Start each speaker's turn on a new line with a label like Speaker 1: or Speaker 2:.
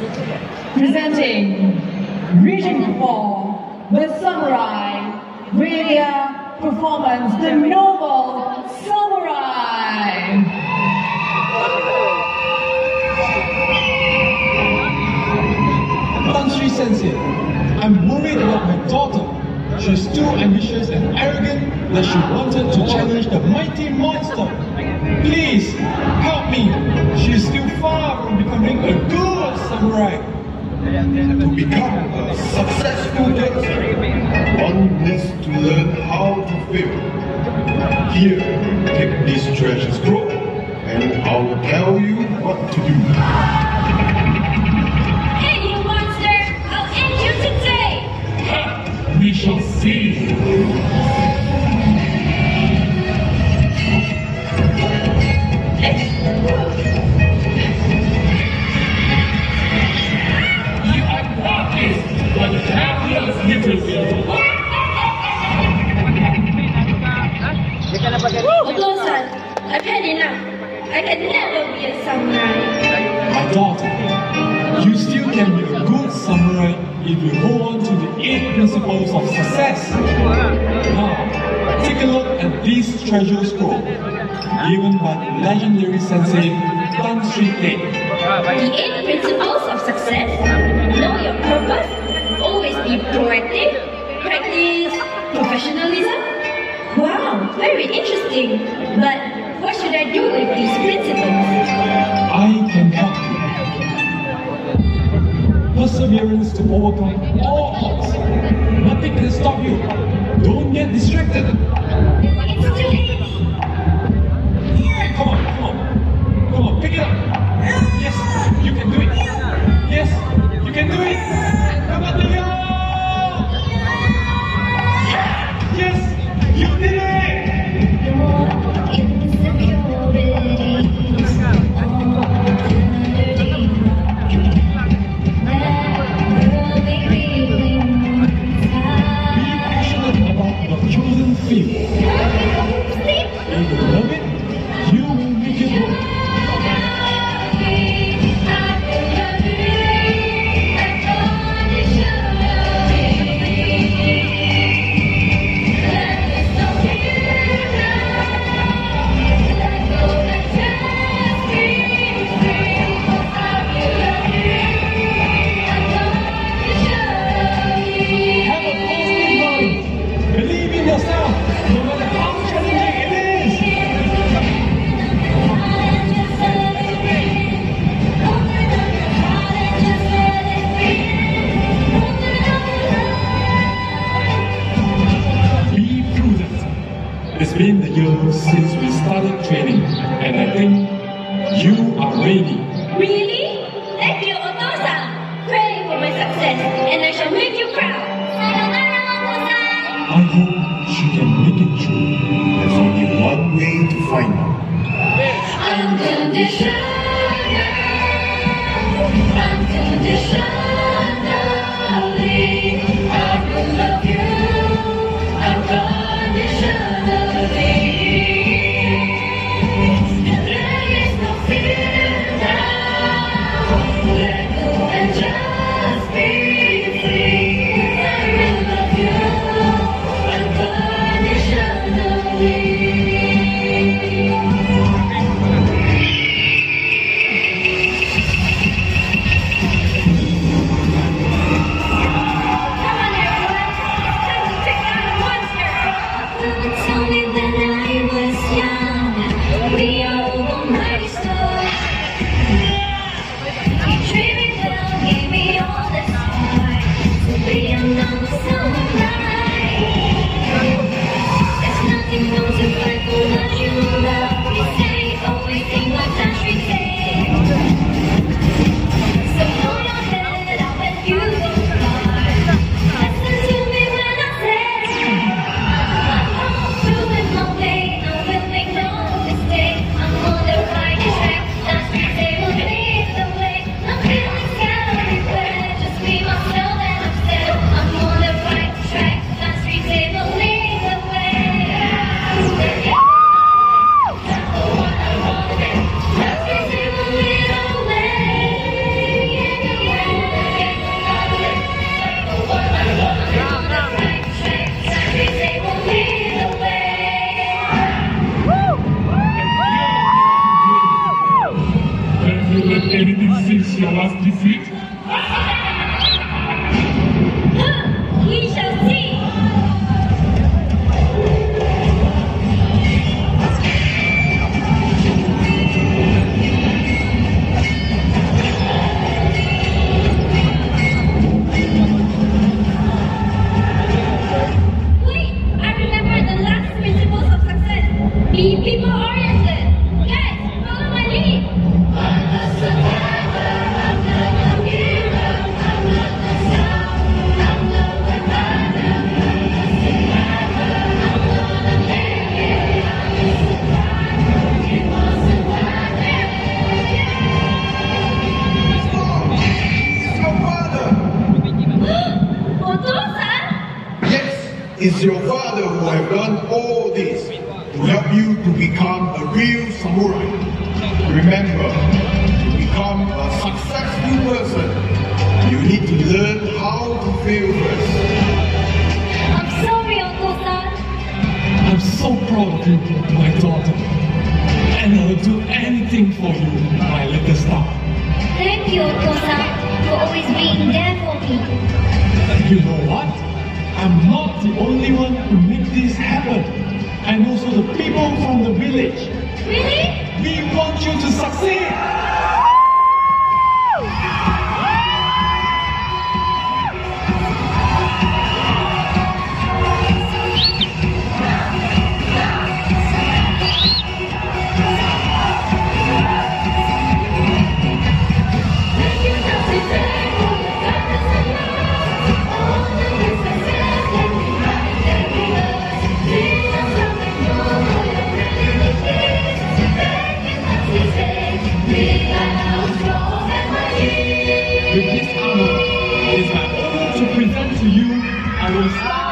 Speaker 1: Presenting Region 4, the Samurai, with their performance, the Noble Samurai.
Speaker 2: Tan Sri Sensei, I'm worried about my daughter. She's too ambitious and arrogant that she wanted to challenge the mighty monster. Please, help me. She is still far from becoming a good samurai.
Speaker 3: To become a successful dancer, one needs to learn how to fail. Here, take this treasure scroll, and I will tell you what to do.
Speaker 4: Hey, you monster! I'll end you today!
Speaker 5: We shall see. You are thoughtless, but fabulous little
Speaker 4: Otosan, I've had enough. I can never be a samurai.
Speaker 2: My daughter, you still can be a good samurai if you hold on to the 8 principles of success. Now, take a look at this treasure scroll, given by the legendary sensei Tan Sri Teng.
Speaker 4: The 8 principles of success. Know your purpose. Always be proactive. Practice professionalism. Wow, very interesting. But what should I do with these principles?
Speaker 2: I can help you. Perseverance to overcome all odds. Nothing can stop you. Don't get distracted.
Speaker 4: It's too late.
Speaker 2: Come on, come on. Come on, pick it up. Yes, you can do it. Yes, you can do it. Come on, Theo. Yes, you did it.
Speaker 4: Your insecurities all underneath never be feeling
Speaker 2: Be passionate about your chosen field.
Speaker 4: Sleep.
Speaker 2: If you love it, you will make it work. Have a positive mind. Believe in yourself, no matter how challenging it is. Be prudent. It's been a year since we started training, and I think you are ready.
Speaker 4: Really? Thank you, Otosan. Pray for my success, and I shall make you proud. Sayonara, Otosan.
Speaker 2: I hope she can make it through.
Speaker 3: There's only one way to find out.
Speaker 4: Unconditionally, I will love you. Unconditionally. There is no fear now. Let go and just be free. I will love you unconditionally. Tell me when I was young, we are all mighty strong. You treated me well, gave me all the time to be a noble samurai. There's nothing wrong to fight for what you love. You say always think what that should say. So hold your head up and you go far. Listen to me when I say. Doing my way, I will make no mistake. I'm on the right track, that's what they will lead the way. I'm feeling scared everywhere, just be myself and I'm said I'm on the right track.
Speaker 5: us defeat?
Speaker 4: We shall see. Wait, I remember the last principles of success. Be people-oriented. Guys, follow my lead.
Speaker 3: Your father!
Speaker 4: Otosan?
Speaker 3: Yes, it's your father who have done all this to help you to become a real samurai. Remember, to become a successful person, you need to learn how to fail first.
Speaker 4: I'm sorry, Otosan.
Speaker 2: I'm so proud of you, my daughter. And I'll do anything for you, my little star.
Speaker 4: Thank you, Otosan, for always being there for me.
Speaker 2: You know what? I'm not the only one who made this happen. And also the people from the village.
Speaker 4: Really?
Speaker 2: We want you to succeed! With this honor, it is my honor to present to you our star